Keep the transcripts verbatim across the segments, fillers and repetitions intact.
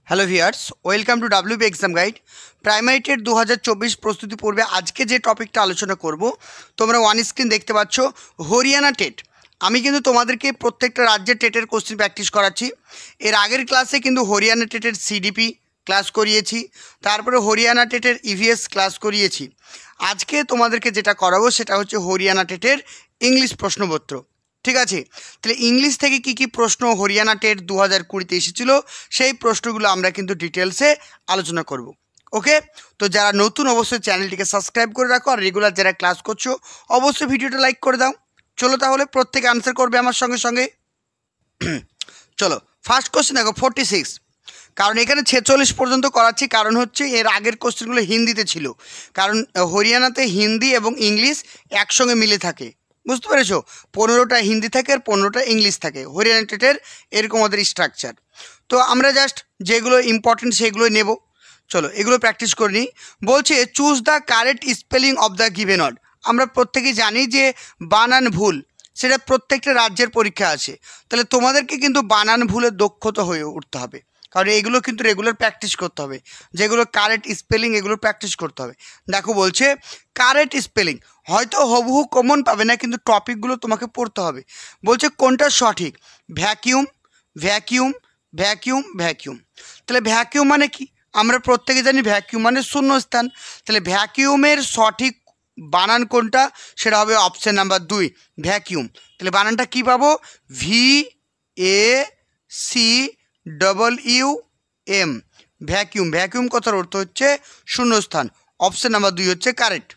Hello viewers, welcome to WB exam guide. Primary TET দু হাজার চব্বিশ প্রস্তুতি পূর্বে আজকে যে টপিকটা আলোচনা করব, তোমরা ওয়ান স্ক্রিন দেখতে পাচ্ছ হরিয়ানা টেট। আমি কিন্তু তোমাদেরকে প্রত্যেকটা রাজ্যের টেটের কোশ্চেন প্র্যাকটিস করাচ্ছি। এর আগের ক্লাসে কিন্তু হরিয়ানা টেটের সিডিপি ক্লাস করিয়েছি, তারপরে হরিয়ানা টেটের ইভিএস ক্লাস করিয়েছি। আজকে তোমাদেরকে যেটা করাবো সেটা হচ্ছে হরিয়ানা টেটের ইংলিশ প্রশ্নপত্র। ঠিক আছে, তাহলে ইংলিশ থেকে কি কি প্রশ্ন হরিয়ানা টেট দু হাজার কুড়িতে এসেছিলো সেই প্রশ্নগুলো আমরা কিন্তু ডিটেলসে আলোচনা করব। ওকে, তো যারা নতুন অবশ্যই চ্যানেলটিকে সাবস্ক্রাইব করে রাখো, আর রেগুলার যারা ক্লাস করছো অবশ্যই ভিডিওটা লাইক করে দাও। চলো তাহলে প্রত্যেকে আনসার করবে আমার সঙ্গে সঙ্গে। চলো, ফার্স্ট কোশ্চেন দেখো ফোরটি সিক্স, কারণ এখানে ছেচল্লিশ পর্যন্ত করাচ্ছি, কারণ হচ্ছে এর আগের কোশ্চেনগুলো হিন্দিতে ছিল, কারণ হরিয়ানাতে হিন্দি এবং ইংলিশ একসঙ্গে মিলে থাকে, বুঝতে পেরেছো? পনেরোটা হিন্দি থাকে আর পনেরোটা ইংলিশ থাকে হরিয়ানা টেটের, এরকম আমাদের স্ট্রাকচার। তো আমরা জাস্ট যেগুলো ইম্পর্টেন্ট সেগুলো নেব। চলো এগুলো প্র্যাকটিস করে নিই। বলছে choose the correct spelling of the given word. আমরা প্রত্যেকেই জানি যে বানান ভুল সেটা প্রত্যেকটা রাজ্যের পরীক্ষা আছে, তাহলে তোমাদেরকে কিন্তু বানান ভুলের দক্ষতা হয়ে উঠতে হবে, কারণ এগুলো কিন্তু রেগুলার প্র্যাকটিস করতে হবে। যেগুলো কারেক্ট স্পেলিং এগুলো প্র্যাকটিস করতে হবে। দেখো বলছে কারেক্ট স্পেলিং, হয়তো হুবহু কমন পাবে না, কিন্তু টপিকগুলো তোমাকে পড়তে হবে। বলছে কোনটা সঠিক, ভ্যাকিউম ভ্যাকিউম ভ্যাকিউম ভ্যাকিউম। তাহলে ভ্যাকিউম মানে কি? আমরা প্রত্যেকে জানি ভ্যাকিউম মানে শূন্যস্থান। তাহলে ভ্যাকিউমের সঠিক বানান কোনটা, সেটা হবে অপশান নাম্বার দুই, ভ্যাকিউম। তাহলে বানানটা কি পাবো? V A C double U M, vacuum. Vacuum কথার অর্থ হচ্ছে শূন্যস্থান। অপশান নাম্বার দুই হচ্ছে কারেক্ট।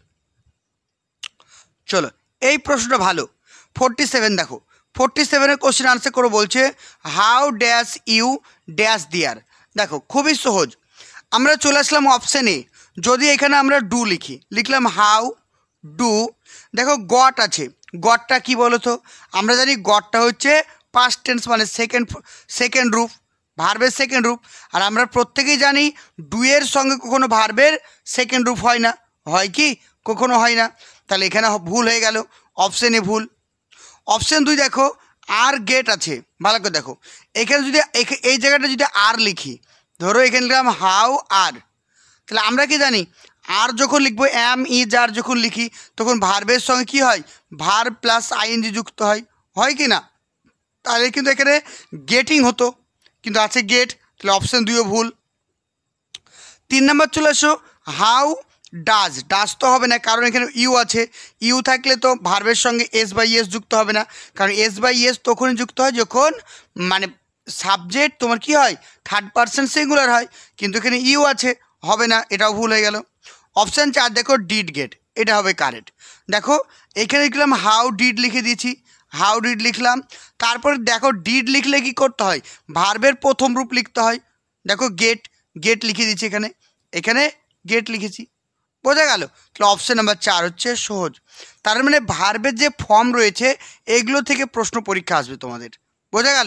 চলো এই প্রশ্নটা ভালো। ফোরটি সেভেন দেখো, ফোরটি সেভেনের কোশ্চেন আনসার করো। বলছে হাউ ড্যাশ ইউ ড্যাশ দিয়ার। দেখো খুবই সহজ, আমরা চলে আসলাম অপশানে। যদি এখানে আমরা ডু লিখি, লিখলাম হাউ ডু। দেখো গট আছে, গটটা কি বলো তো? আমরা জানি গটটা হচ্ছে পাস্ট টেন্স, মানে সেকেন্ড সেকেন্ড রূপ, ভার্বের সেকেন্ড রূপ। আর আমরা প্রত্যেকেই জানি ডুয়ের সঙ্গে কখনো ভার্বের সেকেন্ড রূপ হয় না, হয় কি? কখনো হয় না। তাহলে এখানে ভুল হয়ে গেল, অপশানে ভুল। অপশান দুই দেখো আর গেট আছে, ভালো করে দেখো। এখানে যদি এই জায়গাটা যদি আর লিখি, ধরো এখানে লিখলাম হাউ আর, তাহলে আমরা কি জানি আর যখন লিখবো এম ইজ আর যখন লিখি তখন ভার্বের সঙ্গে কি হয়? ভার্ব প্লাস আইএনজি যুক্ত হয়, হয় কি না? তাহলে কিন্তু এখানে গেটিং হতো, কিন্তু আছে গেট, তাহলে অপশান দুইও ভুল। তিন নম্বর চলে আসো, হাউ ডাজ। ডাজ তো হবে না, কারণ এখানে ইউ আছে। ইউ থাকলে তো ভার্বের সঙ্গে এস বাই এস যুক্ত হবে না, কারণ এস বাই এস তখনই যুক্ত হয় যখন মানে সাবজেক্ট তোমার কি হয়, থার্ড পারসন সিঙ্গুলার হয়, কিন্তু এখানে ইউ আছে, হবে না, এটাও ভুল হয়ে গেল। অপশান চার দেখো ডিড গেট, এটা হবে কারেক্ট। দেখো এখানে লিখলাম হাউ ডিড লিখে দিয়েছি, হাউ ডিড লিখলাম। তারপরে দেখো ডিড লিখলে কি করতে হয়? ভার্বের প্রথম রূপ লিখতে হয়। দেখো গেট, গেট লিখে দিচ্ছি এখানে, এখানে গেট লিখেছি, বোঝা গেল? তাহলে অপশান নাম্বার চার হচ্ছে সহজ। তার মানে ভার্বের যে ফর্ম রয়েছে এগুলো থেকে প্রশ্ন পরীক্ষা আসবে তোমাদের, বোঝা গেল?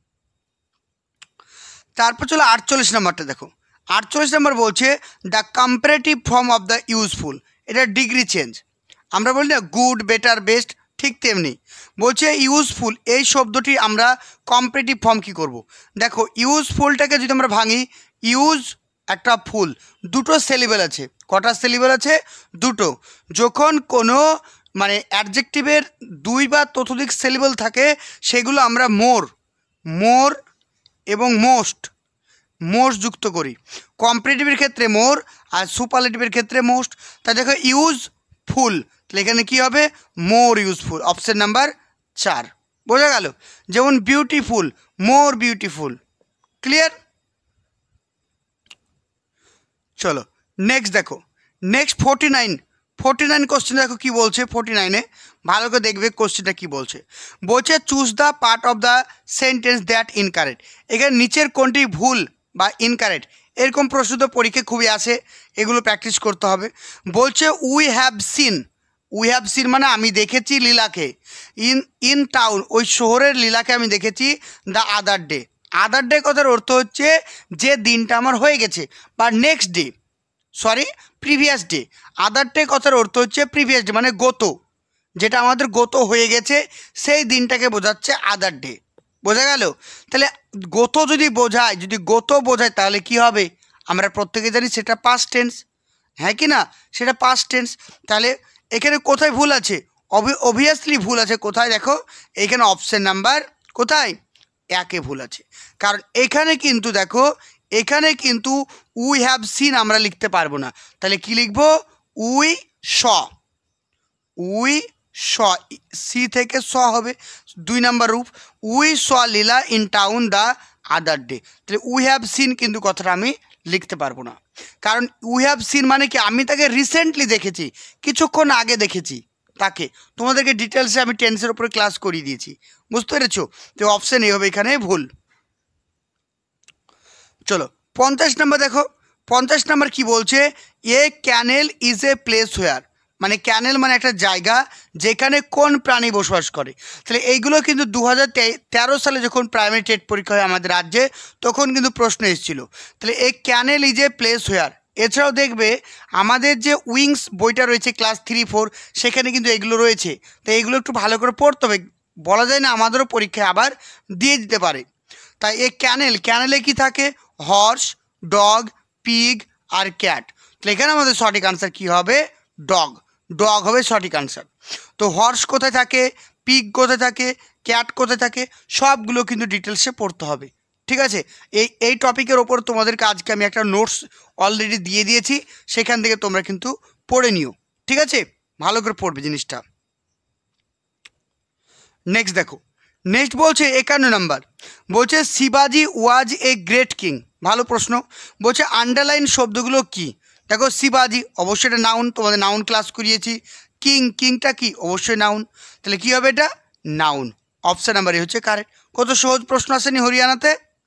তারপর চলো আটচল্লিশ নাম্বারটা দেখো। আটচল্লিশ নাম্বার বলছে the comparative form of the useful. এটা ডিগ্রি চেঞ্জ, আমরা বলি না গুড, বেটার, বেস্ট, ঠিক তেমনি বলছে ইউজফুল এই শব্দটি আমরা কম্পারেটিভ ফর্ম কি করব? দেখো ইউজফুলটাকে যদি আমরা ভাঙি, ইউজ একটা ফুল, দুটো সেলিবেল আছে। কটা সেলিবেল আছে? দুটো। যখন কোনো মানে অ্যাডজেক্টিভের দুই বা ততোধিক সেলিবেল থাকে সেগুলো আমরা মোর মোর এবং মোস্ট মোস্ট যুক্ত করি। কম্পারেটিভের ক্ষেত্রে মোর আর সুপারলেটিভের ক্ষেত্রে মোস্ট। তাই দেখো ইউজফুল, তাহলে এখানে কী হবে? মোর ইউজফুল, অপশান নাম্বার চার, বোঝা গেল? যেমন বিউটিফুল, মোর বিউটিফুল। ক্লিয়ার? চলো নেক্সট দেখো, next forty nine forty nine question দেখো কী বলছে। ফোরটি নাইনে ভালো করে দেখবে কোশ্চেনটা কী বলছে। বলছে choose the part of the sentence that incorrect. এখানে নিচের কোনটি ভুল বা ইনকারেক্ট, এরকম প্রশ্ন তো পরীক্ষা খুবই আসে, এগুলো প্র্যাকটিস করতে হবে। বলছে we have seen, we have seen মানে আমি দেখেছি লীলাকে, ইন ইন টাউন ওই শহরের লীলাকে আমি দেখেছি the other day. Other day কথার অর্থ হচ্ছে যে দিনটা আমার হয়ে গেছে, বা next day, sorry previous day. Other day কথার অর্থ হচ্ছে প্রিভিয়াস ডে, মানে গত, যেটা আমাদের গত হয়ে গেছে সেই দিনটাকে বোঝাচ্ছে আদার ডে। বোঝা গেল? তাহলে গোতো যদি বোঝায়, যদি গোতো বোঝায় তাহলে কি হবে? আমরা প্রত্যেকে জানি সেটা পাস্ট টেন্স, হ্যাঁ কি না? সেটা পাস্ট টেন্স। তাহলে এখানে কোথায় ভুল আছে? অবভিয়াসলি ভুল আছে কোথায়? দেখো এখানে অপশন নাম্বার কোথায়? একে ভুল আছে। কারণ এখানে কিন্তু দেখো, এখানে কিন্তু উই হ্যাভ সিন আমরা লিখতে পারবো না। তাহলে কি লিখবো? We saw, we saw, seen থেকে স হবে দুই নাম্বার রূপ। We saw Leela in town the other day. তাহলে উই হ্যাভ সিন কিন্তু কথাটা আমি লিখতে পারবো না, কারণ উই হ্যাভ সিন মানে কি আমি তাকে রিসেন্টলি দেখেছি, কিছুক্ষণ আগে দেখেছি তাকে। তোমাদেরকে ডিটেলসে আমি টেন্সের উপরে ক্লাস করিয়ে দিয়েছি, বুঝতে পেরেছো? তো অপশন এ হবে এখানে ভুল। চলো পঞ্চাশ নাম্বার দেখো, পঞ্চাশ নাম্বার কি বলছে? এ ক্যানেল ইজ এ প্লেস হোয়ার, মানে ক্যানেল মানে একটা জায়গা যেখানে কোন প্রাণী বসবাস করে। তাহলে এইগুলো কিন্তু দু হাজার তেরো সালে যখন প্রাইমারি টেট পরীক্ষা হয় আমাদের রাজ্যে, তখন কিন্তু প্রশ্ন এসেছিল। তাহলে এ ক্যানেল ইজ এ প্লেস হোয়ার। এছাড়াও দেখবে আমাদের যে উইংস বইটা রয়েছে ক্লাস থ্রি ফোর, সেখানে কিন্তু এগুলো রয়েছে। তো এইগুলো একটু ভালো করে পড়তে হবে, বলা যায় না আমাদেরও পরীক্ষায় আবার দিয়ে দিতে পারে। তাই এই ক্যানেল, ক্যানেলে কি থাকে? হর্স, ডগ, পিগ আর ক্যাট। তাহলে এখানে আমাদের সঠিক আনসার কি হবে? ডগ, ডগ হবে সঠিক আনসার। তো হর্স কোথায় থাকে, পিগ কোথায় থাকে, ক্যাট কোথায় থাকে, সবগুলো কিন্তু ডিটেলসে পড়তে হবে, ঠিক আছে? এই এই টপিকের ওপর তোমাদেরকে আজকে আমি একটা নোটস অলরেডি দিয়ে দিয়েছি, সেখান থেকে তোমরা কিন্তু পড়ে নিও, ঠিক আছে? ভালো করে পড়বে জিনিসটা। নেক্সট দেখো, নেক্সট বলছে একান্ন নাম্বার, বলছে শিবাজি ওয়াজ এ গ্রেট কিং। ভালো প্রশ্ন। বলছে আন্ডারলাইন শব্দগুলো কি? দেখো শিবাজি অবশ্যই এটা নাউন, তোমাদের নাউন ক্লাস করিয়েছি। কিং, কিংটা কি? অবশ্যই নাউন। তাহলে কি হবে এটা? নাউন। অপশন নাম্বার এ হচ্ছে কারেক্ট। কত সহজ প্রশ্ন আসেনি হরিয়ানাতে।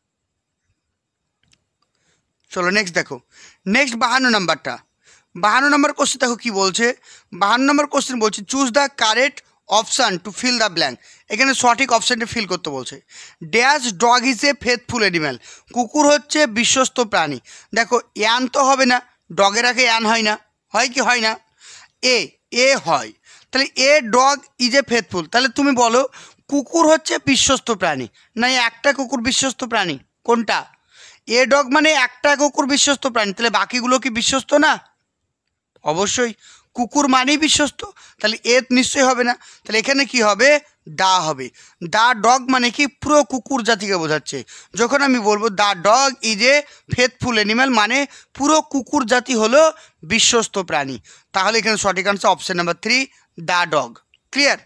চলো নেক্সট দেখো, নেক্সট বাহান্ন নাম্বারটা, বাহান্ন নম্বর কোশ্চেন দেখো কি বলছে। বাহান্ন নম্বর কোশ্চেন বলছে choose the correct option to fill the blank. এখানে সঠিক অপশানটা ফিল করতে বলছে। Dash dog is a faithful animal. কুকুর হচ্ছে বিশ্বস্ত প্রাণী। দেখো অ্যান তো হবে না, ডগের আগে অ্যান হয় না, হয় কি হয় না? এ, এ হয়। তাহলে a dog is a faithful. তাহলে তুমি বলো কুকুর হচ্ছে বিশ্বস্ত প্রাণী, না একটা কুকুর বিশ্বস্ত প্রাণী? কোনটা? এ ডগ মানে একটা কুকুর বিশ্বস্ত প্রাণী, তাহলে বাকিগুলো কি বিশ্বস্ত না? অবশ্যই, কুকুর মানেই বিশ্বস্ত, তাহলে এ নিশ্চয়ই হবে না। তাহলে এখানে কি হবে? দা হবে। দা ডগ মানে কি? পুরো কুকুর জাতিকে বোঝাচ্ছে। যখন আমি বলবো the dog is a faithful animal, মানে পুরো কুকুর জাতি হলো বিশ্বস্ত প্রাণী। তাহলে এখানে সঠিক answer option number three, the dog. Clear?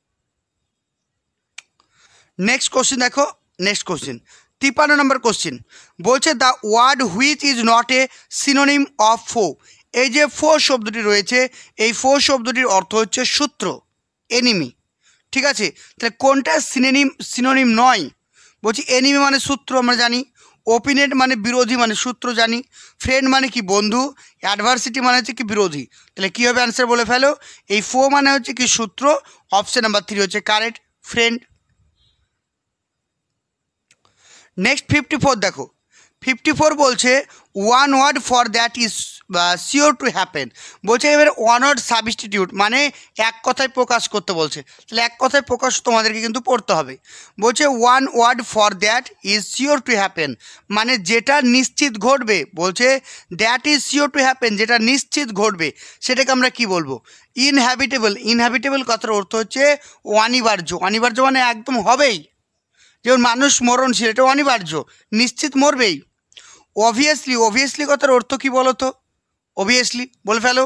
Next question দেখো, নেক্সট কোশ্চেন তিপ্পান্ন নম্বর কোশ্চেন বলছে the word which is not a synonym of foe. এই যে ফো শব্দটি রয়েছে, এই ফো শব্দটির অর্থ হচ্ছে শত্রু, এনিমি, ঠিক আছে? তাহলে কোনটা সিনোনিম, সিনোনিম নয়? বলছি এনিমি মানে শত্রু আমরা জানি, ওপিনেন্ট মানে বিরোধী মানে শত্রু জানি, ফ্রেন্ড মানে কি বন্ধু, অ্যাডভার্সিটি মানে হচ্ছে কি বিরোধী। তাহলে কী হবে? অ্যান্সার বলে ফেলো। এই ফো মানে হচ্ছে কি শত্রু, অপশন নাম্বার থ্রি হচ্ছে correct, friend. Next fifty four দেখো, ফিফটি ফোর বলছে one word for that is sure to happen. বলছে এবার ওয়ান ওয়ার্ড সাবস্টিটিউট মানে এক কথায় প্রকাশ করতে বলছে। তাহলে এক কথায় প্রকাশ তোমাদেরকে কিন্তু পড়তে হবে। বলছে one word for that is sure to happen, মানে যেটা নিশ্চিত ঘটবে। বলছে that is sure to happen, যেটা নিশ্চিত ঘটবে সেটাকে আমরা কি বলবো? ইনহ্যাবিটেবল। ইনহ্যাবিটেবল কথার অর্থ হচ্ছে অনিবার্য। অনিবার্য মানে একদম হবেই, যেমন মানুষ মরণশীল, এটা অনিবার্য, নিশ্চিত মরবেই। অবভিয়াসলি, অবভিয়াসলি কথার অর্থ কি বলো তো? অবভিয়াসলি বলে ফেলো।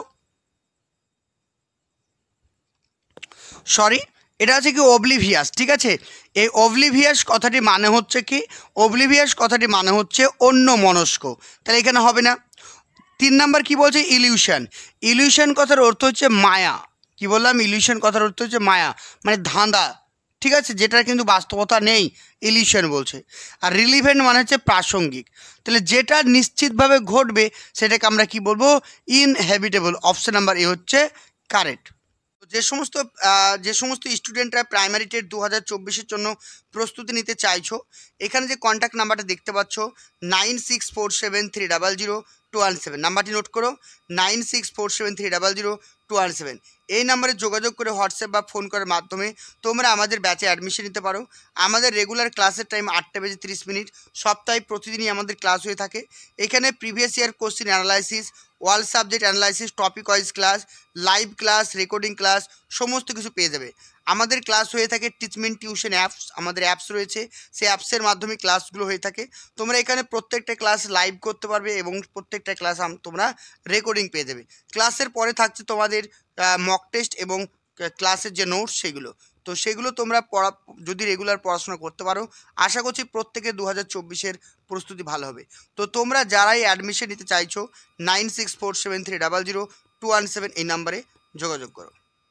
সরি, এটা আছে কি অবলিভিয়াস, ঠিক আছে? এই অবলিভিয়াস কথাটি মানে হচ্ছে কি? অবলিভিয়াস কথাটি মানে হচ্ছে অন্য মনস্ক, তাহলে এখানে হবে না। তিন নাম্বার কি বলছে? ইলিউশন। ইলিউশন কথার অর্থ হচ্ছে মায়া। কি বললাম? ইলিউশন কথার অর্থ হচ্ছে মায়া, মানে ধাঁধা, ঠিক আছে? যেটার কিন্তু বাস্তবতা নেই, ইলিউশন বলছে। আর রিলিভেন্ট মানে হচ্ছে প্রাসঙ্গিক। তাহলে যেটা নিশ্চিতভাবে ঘটবে সেটাকে আমরা কি বলবো? ইনহ্যাবিটেবল। অপশন নাম্বার এ হচ্ছে কারেক্ট। যে সমস্ত যে সমস্ত স্টুডেন্টরা প্রাইমারি টেট দু হাজার চব্বিশের জন্য প্রস্তুতি নিতে চাইছো, এখানে যে কন্ট্যাক্ট নাম্বারটা দেখতে পাচ্ছ nine six four seven three double zero two two one seven. নাম্বারটি নোট করো, nine six four seven three double zero two one seven. এই নাম্বারে যোগাযোগ করে হোয়াটসঅ্যাপ বা ফোন করার মাধ্যমে তোমরা আমাদের ব্যাচে অ্যাডমিশন নিতে পারো। আমাদের রেগুলার ক্লাসের টাইম আটটা বেজে তিরিশ মিনিট। সপ্তাহে প্রতিদিনই আমাদের ক্লাস হয়ে থাকে। এখানে previous year question analysis, wall subject analysis, topic wise class, live class, recording class সমস্ত কিছু পেয়ে যাবে। আমাদের ক্লাস হয়ে থাকে টিচমেন্ট টিউশন অ্যাপস, আমাদের অ্যাপস রয়েছে, সেই অ্যাপসের মাধ্যমে ক্লাসগুলো হয়ে থাকে। তোমরা এখানে প্রত্যেকটা ক্লাস লাইভ করতে পারবে এবং প্রত্যেকটা ক্লাস তোমরা রেকর্ডিং পেয়ে যাবে। ক্লাসের পরে থাকছে তোমাদের মক টেস্ট এবং ক্লাসের যে নোটস সেগুলো। তো সেগুলো তোমরা পড়া যদি রেগুলার পড়াশোনা করতে পারো, আশা করছি প্রত্যেকে দু হাজার চব্বিশের প্রস্তুতি ভালো হবে। তো তোমরা যারাই অ্যাডমিশন নিতে চাইছো, nine six four seven three double zero two one seven এই নাম্বারে যোগাযোগ করো।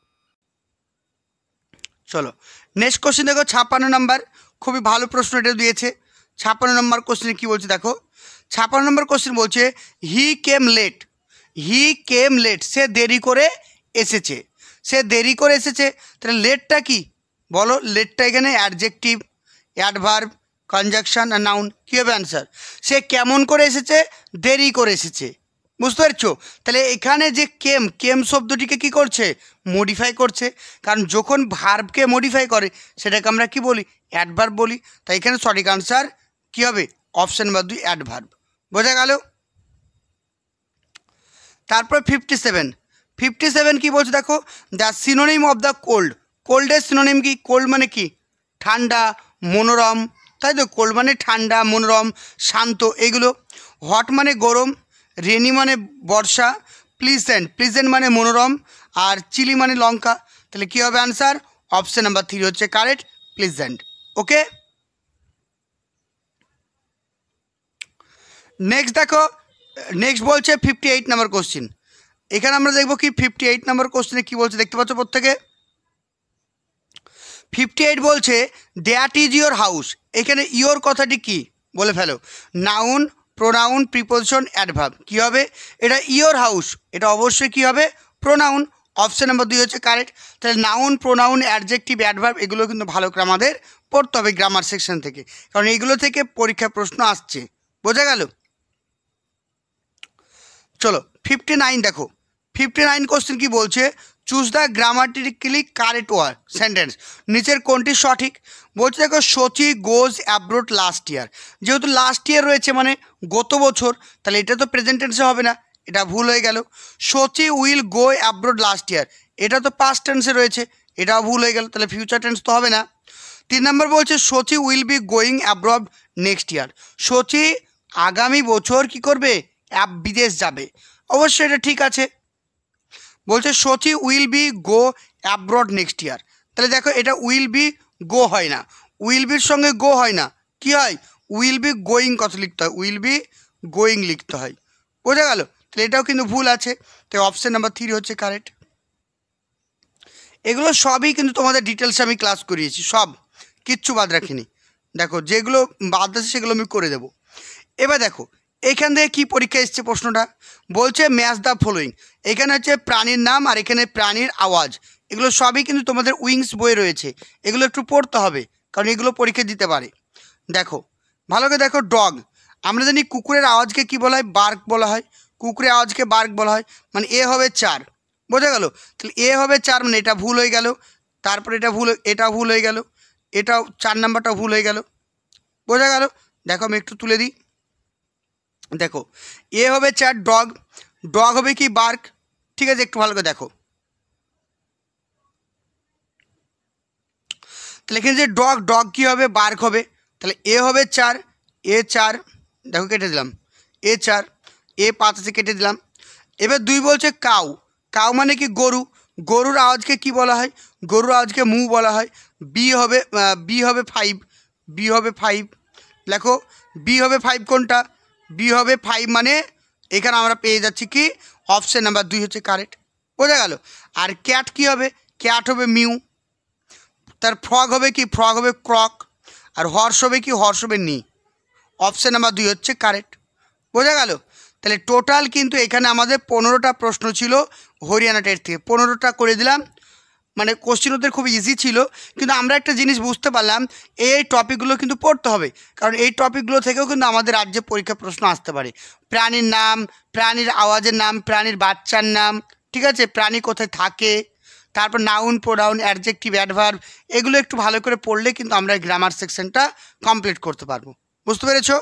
চলো নেক্সট কোশ্চেন দেখো, ছাপ্পান্ন নাম্বার। খুবই ভালো প্রশ্ন এটা দিয়েছে। ছাপ্পান্ন নম্বর কোশ্চেনে কী বলছে দেখো, ছাপ্পান্ন নম্বর কোশ্চেন বলছে হি কেম লেট। হি কেম লেট, সে দেরি করে এসেছে। সে দেরি করে এসেছে, তাহলে লেটটা কি বলো? লেটটা এখানে অ্যাডজেক্টিভ, অ্যাডভার্ব, কনজাংশন আর নাউন। কী হবে অ্যান্সার? সে কেমন করে এসেছে? দেরি করে এসেছে। বুঝতে পারছো? তাহলে এখানে যে কেম, কেম শব্দটিকে কি করছে? মডিফাই করছে। কারণ যখন ভার্বকে মডিফাই করে সেটাকে আমরা কি বলি? অ্যাডভার্ব বলি। তাই এখানে সঠিক আনসার কী হবে? অপশান নাম্বার দুই, অ্যাডভার্ব। বোঝা গেল? তারপর ফিফটি সেভেন। ফিফটি সেভেন কী বলছে দেখো, the synonym of the cold. কোল্ডের সিনোনিম কি? কোল্ড মানে কি? ঠান্ডা, মনোরম, তাই তো? কোল্ড মানে ঠান্ডা, মনোরম, শান্ত এগুলো। হট মানে গরম, রেনি মানে বর্ষা, প্লিজেন্ট, প্লিজেন্ট মানে মনোরম, আর চিলি মানে লঙ্কা। তাহলে কী হবে আনসার? অপশান নাম্বার থ্রি হচ্ছে কারেক্ট, প্লিজেন্ট। ওকে, নেক্সট দেখো, নেক্সট বলছে ফিফটি এইট নাম্বার কোশ্চিন। এখানে আমরা দেখবো কি ফিফটি এইট নাম্বার কোশ্চেনে কী বলছে দেখতে পাচ্ছ প্রত্যেকে। ফিফটি এইট বলছে দ্যাট ইজ ইয়োর হাউস। এখানে ইয়োর কথাটি কি বলে ফেলো? Noun, pronoun, preposition, adverb. কী হবে এটা? ইয়োর হাউস, এটা অবশ্যই কী হবে? প্রোনাউন। অপশান নাম্বার দুই হচ্ছে কারেক্ট। তাহলে নাউন, প্রোনাউন, অ্যাডজেক্টিভ, অ্যাডভার্ব এগুলো কিন্তু ভালো করে আমাদের পড়তে হবে গ্রামার সেকশন থেকে, কারণ এইগুলো থেকে পরীক্ষা প্রশ্ন আসছে। বোঝা গেল? চলো ফিফটি নাইন দেখো। ফিফটি নাইন কোশ্চেন কী বলছে? Choose the grammatically correct word sentence. নিচের কোনটি সঠিক? বলছে দেখো Sachi goes abroad last year. যেহেতু লাস্ট ইয়ার রয়েছে মানে গত বছর, তাহলে এটা তো প্রেজেন্ট টেন্সে হবে না, এটা ভুল হয়ে গেল। Sachi will go abroad last year, এটা তো পাস্ট টেন্সে রয়েছে, এটাও ভুল হয়ে গেল, তাহলে ফিউচার টেন্স তো হবে না। তিন নম্বর বলছে Sachi will be going abroad next year. Sachi আগামী বছর কি করবে? অ্যাপ বিদেশ যাবে। অবশ্যই এটা ঠিক আছে। বলছে Sachi will be go abroad next year. তাহলে দেখো এটা উইল বি গো হয় না, উইল বির সঙ্গে গো হয় না, কি হয়? উইল বি গোয়িং কথা লিখতে হয়, উইল বি গোয়িং লিখতে হয়। বোঝা গেল? তাহলে এটাও কিন্তু ভুল আছে, তাই অপশান নাম্বার থ্রি হচ্ছে কারেক্ট। এগুলো সবই কিন্তু তোমাদের ডিটেলসে আমি ক্লাস করিয়েছি, সব কিচ্ছু বাদ রাখিনি। দেখো যেগুলো বাদ আছে সেগুলো আমি করে দেবো। এবার দেখো এখান থেকে কী পরীক্ষা এসছে প্রশ্নটা, বলছে ম্যাচ দ্য ফলোয়িং। এখানে হচ্ছে প্রাণীর নাম আর এখানে প্রাণীর আওয়াজ। এগুলো সবই কিন্তু তোমাদের উইংস বই রয়েছে, এগুলো একটু পড়তে হবে কারণ এগুলো পরীক্ষা দিতে পারে। দেখো ভালো করে দেখো, ডগ, আমরা জানি কুকুরের আওয়াজকে কি বলা হয়? বার্ক বলা হয়। কুকুরের আওয়াজকে বার্ক বলা হয়, মানে এ হবে চার। বোঝা গেল? তাহলে এ হবে চার, মানে এটা ভুল হয়ে গেল। তারপর এটা ভুল, এটা ভুল হয়ে গেল, এটাও চার নাম্বারটা ভুল হয়ে গেল। বোঝা গেল? দেখো আমি একটু তুলে দিই। দেখো এ হবে চার, ডগ, ডগ হবে কি? বার্ক। ঠিক আছে, একটু ভালো করে দেখো। তাহলে এখানে যে ডগ, ডগ কী হবে? বার্ক হবে। তাহলে এ হবে চার, এ চার, দেখো কেটে দিলাম, এ চার, এ পাঁচ আছে কেটে দিলাম। এবার দুই বলছে কাউ, কাউ মানে কি? গরু। গরুর আওয়াজকে কি বলা হয়? গরুর আওয়াজকে মু বলা হয়। বি হবে, বি হবে ফাইভ, বি হবে ফাইভ। দেখো বি হবে ফাইভ কোনটা? বি হবে ফাইভ, মানে এখানে আমরা পেয়ে যাচ্ছি কি? অপশান নাম্বার দুই হচ্ছে কারেক্ট। বোঝা গেল? আর ক্যাট কি হবে? ক্যাট হবে মিউ। তার ফ্রগ হবে কি? ফ্রগ হবে ক্রক। আর হর্স হবে কি? হর্স হবে নি। অপশান নাম্বার দুই হচ্ছে কারেক্ট। বোঝা গেল? তাহলে টোটাল কিন্তু এখানে আমাদের পনেরোটা প্রশ্ন ছিল হরিয়ানা টেট থেকে, পনেরোটা করে দিলাম। মানে কোশ্চেন ওদের খুব ইজি ছিল, কিন্তু আমরা একটা জিনিস বুঝতে পারলাম এই টপিকগুলো কিন্তু পড়তে হবে, কারণ এই টপিকগুলো থেকেও কিন্তু আমাদের রাজ্যে পরীক্ষা প্রশ্ন আসতে পারে। প্রাণীর নাম, প্রাণীর আওয়াজের নাম, প্রাণীর বাচ্চার নাম, ঠিক আছে, প্রাণী কোথায় থাকে, তারপর নাউন, প্রোনাউন, অ্যাডজেক্টিভ, অ্যাডভার্ব, এগুলো একটু ভালো করে পড়লে কিন্তু আমরা গ্রামার সেকশনটা কমপ্লিট করতে পারবো। বুঝতে পেরেছো?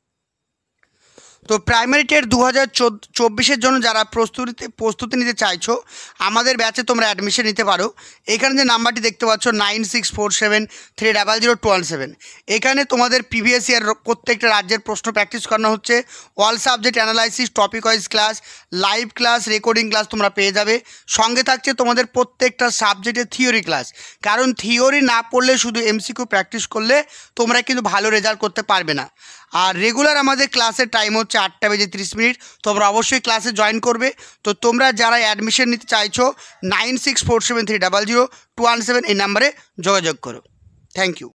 তো প্রাইমারি টেট দু হাজার চব্বিশের জন্য যারা প্রস্তুতি প্রস্তুতি নিতে চাইছো আমাদের ব্যাচে তোমরা অ্যাডমিশন নিতে পারো। এখানে যে নাম্বারটি দেখতে পাচ্ছ nine six four seven three double zero two one seven, এখানে তোমাদের প্রিভিয়াস ইয়ার প্রত্যেকটা রাজ্যের প্রশ্ন প্র্যাকটিস করানো হচ্ছে। All subject analysis, topic wise class, live class, recording class তোমরা পেয়ে যাবে। সঙ্গে থাকছে তোমাদের প্রত্যেকটা সাবজেক্টের থিওরি ক্লাস, কারণ থিওরি না পড়লে শুধু এমসিকিউ প্র্যাকটিস করলে তোমরা কিন্তু ভালো রেজাল্ট করতে পারবে না। আর রেগুলার আমাদের ক্লাসের টাইম হচ্ছে আটটা বেজে তিরিশ মিনিট, তোমরা অবশ্যই ক্লাসে জয়েন করবে। তো তোমরা যারা অ্যাডমিশন নিতে চাইছো nine six four seven three double zero two one seven এই নাম্বারে যোগাযোগ করো। Thank you.